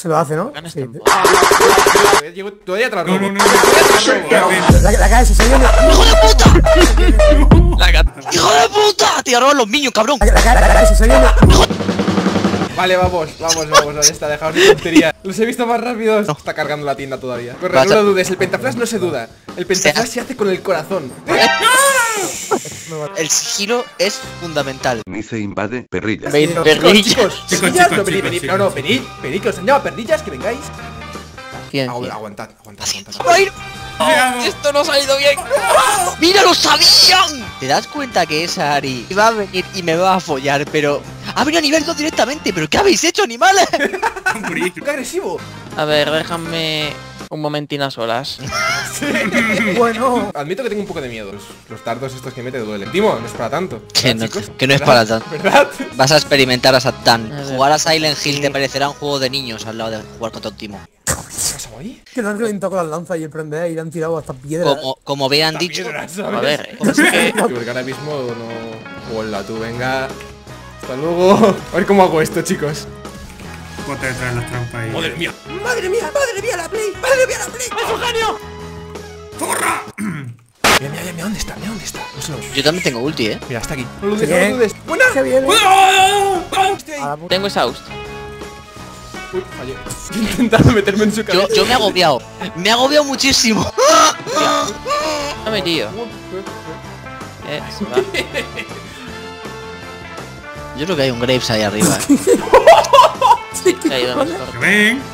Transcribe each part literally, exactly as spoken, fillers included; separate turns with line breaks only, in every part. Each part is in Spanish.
Se lo hace, ¿no? Sí.
Llego todavía atrás. No, no, no.
La, la cae, se viene.
¡Hijo de puta! ¡Hijo de puta! Te roban los niños, cabrón.
La, la, la cae, se viene.
Vale, vamos, vamos, vamos, ya está, dejaos de tontería. Los he visto más rápidos. No. Está cargando la tienda todavía. Corre, no lo dudes, el pentaflash no se duda. El pentaflash se hace con el corazón.
El sigilo es fundamental.
Ni se invade perrillas.
Perrillas.
Chicos, chicos, chicos, no, venid, venid, no, no, venid, venid, que os han llamado perrillas, que vengáis. Agu aguantad, aguantad, aguantad.
¡Oh! ¡Esto no ha salido bien! ¡Mira, lo sabían! ¿Te das cuenta que esa Ari va a venir y me va a follar, pero ha venido a nivel dos directamente? ¿Pero qué habéis hecho, animales?
¡Qué agresivo!
A ver, déjame un momentín a solas.
Sí. Bueno, admito que tengo un poco de miedo. Los, los dardos estos que mete duelen. Timo, no es para tanto.
Que no,
chicos?
que no es
¿verdad?
para tanto.
¿Verdad?
Vas a experimentar a Satan.
A
Jugar a Silent Hill te parecerá un juego de niños al lado de jugar contra un Timo.
¿Qué pasa ahí?
Que lo han reventado con las lanzas y el prender y le han tirado hasta piedras.
Como, como bien dicho.
Piedras,
A ver,
es que... Porque ahora mismo no... Hola, tú, venga. Hasta luego. A ver cómo hago esto, chicos.
Ponte detrás de las trampas ahí.
Madre mía. Madre mía, madre mía, la play. Madre mía, la play. ¡Es un genio!
¡Zorra!
Mira, mira, mira, ¿dónde está? Mira, ¿dónde está? No se lo...
Yo también tengo ulti, eh.
Mira, está aquí. No lo dudes,
Bien.
no lo dudes. ¡Buena!
Se viene.
Estoy ahí.
tengo Exhaust.
Uy, fallé. Estoy intentando meterme en su cabeza.
Yo, yo me he agobiado. Me he agobiado muchísimo.
Dame, tío. Eh, se va.
Yo creo que hay un Graves ahí arriba, eh.
Se ha ido a mi torre.
¡Ven!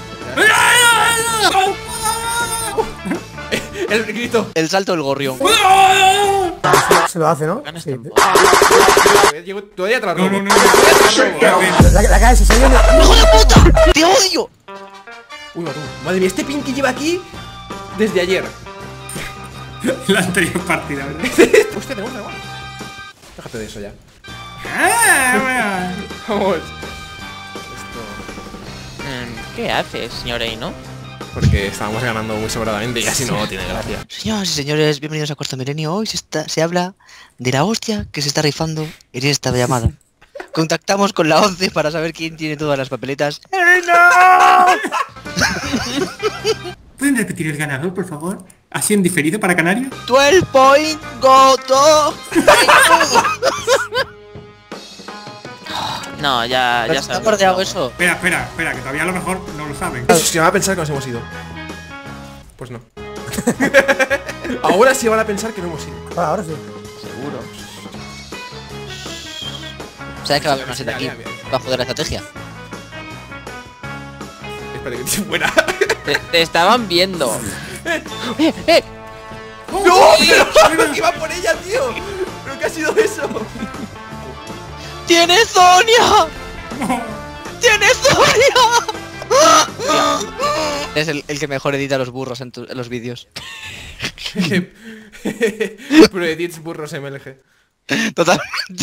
El grito.
El salto del gorrión.
Se lo hace, ¿no?
Ganas
Sí.
tiempo.
Llego todavía atrás.
No, no, no.
La, la cae, se viene.
¡Hijo de puta! ¡Te odio!
Uy, va tú. Madre mía, este pin que lleva aquí desde ayer.
La anterior partida, ¿verdad?
Hostia, tenemos dragón. Déjate de eso ya.
¡Ah!
Vamos. Esto.
Mm, ¿Qué haces, señor Eino?
Porque estábamos ganando muy sobradamente y así no tiene gracia.
Señoras y señores, bienvenidos a Cuarto Milenio. Hoy se, está, se habla de la hostia que se está rifando en esta llamada. Contactamos con la once para saber quién tiene todas las papeletas.
¿Pueden repetir el ganador, por favor? ¿Así en diferido para Canarias?
doce point go to.
No, ya, ya
¿Está
sabes.
bordeado eso?
Espera, espera, espera, que todavía a lo mejor no lo saben.
Se van a pensar que nos hemos ido. Pues no. Ahora sí van a pensar que no hemos ido.
Ah, ahora sí.
Seguro.
¿Sabes que va a haber una seta aquí?
Mira, mira, mira.
Va a joder la estrategia.
Espera que te fuera.
Te, te estaban viendo. ¡Eh, eh!
¡No! ¡Pero iba por ella, tío! ¿Pero qué ha sido eso?
¡Tiene Sonia! ¡Tiene Sonia! Es el, el que mejor edita los burros en, tu, en los vídeos.
Pero edits burros M L G.
Totalmente.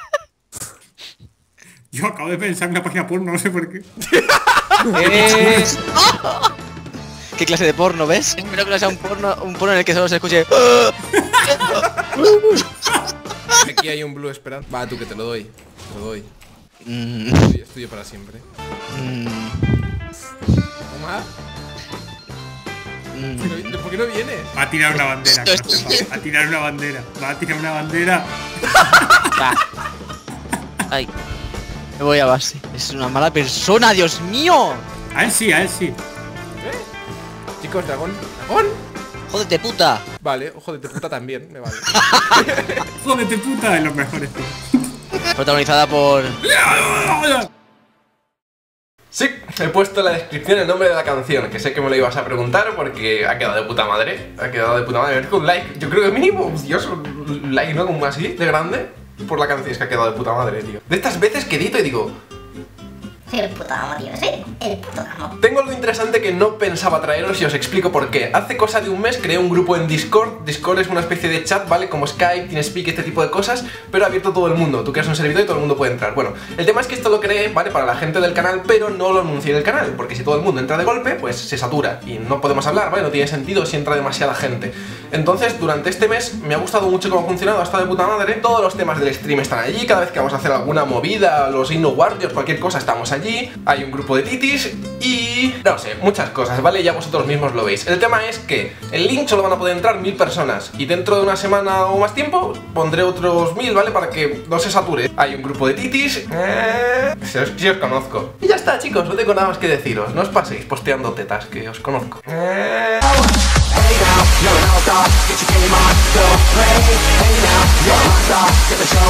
Yo acabo de pensar en una página porno, no sé por qué.
Eh,
¿Qué clase de porno ves? Espero que no sea un porno, un porno en el que solo se escuche.
Aquí hay un blue esperando. Va, tú que te lo doy. Te lo doy.
Mm,
Es tuyo, es tuyo para siempre.
mm,
Toma.
mm.
¿Por qué no vienes?
Va a tirar una bandera, que no sepa. Va a tirar una bandera. Va a tirar una bandera.
Va. Ay.
Me voy a base. Es una mala persona, Dios mío.
A él sí, a él sí.
¿Eh? Chicos, dragón. ¿Dragón?
Jódete, puta.
Vale, ojo de puta también, me vale.
Jódete puta, de los mejores.
Protagonizada por.
Sí, he puesto en la descripción el nombre de la canción, que sé que me lo ibas a preguntar porque ha quedado de puta madre. Ha quedado de puta madre. A ver, con like. Yo creo que mínimo, Dios, un like, ¿no? Como así, de grande. Por la canción, es que ha quedado de puta madre, tío. De estas veces que edito y digo...
Soy el puto amo, tío, soy el puto amo.
Tengo algo interesante que no pensaba traeros y os explico por qué. Hace cosa de un mes creé un grupo en Discord. Discord es una especie de chat, ¿vale? Como Skype, TeamSpeak, este tipo de cosas, pero abierto a todo el mundo. Tú creas un servidor y todo el mundo puede entrar. Bueno, el tema es que esto lo creé, ¿vale? Para la gente del canal, pero no lo anuncié en el canal, porque si todo el mundo entra de golpe, pues se satura y no podemos hablar, ¿vale? No tiene sentido si entra demasiada gente. Entonces, durante este mes me ha gustado mucho cómo ha funcionado, ha estado de puta madre. Todos los temas del stream están allí, cada vez que vamos a hacer alguna movida, los Inno Warriors, cualquier cosa, estamos allí. allí, hay un grupo de titis y... no sé, muchas cosas, ¿vale? Ya vosotros mismos lo veis. El tema es que el link solo van a poder entrar mil personas y dentro de una semana o más tiempo pondré otros mil, ¿vale? Para que no se sature. Hay un grupo de titis, eh... si, os, si os conozco. Y ya está, chicos, no tengo nada más que deciros. No os paséis posteando tetas, que os conozco. Eh... Hey now, you're an all-star, get your game on, go play. Hey now, you're a rockstar, get the show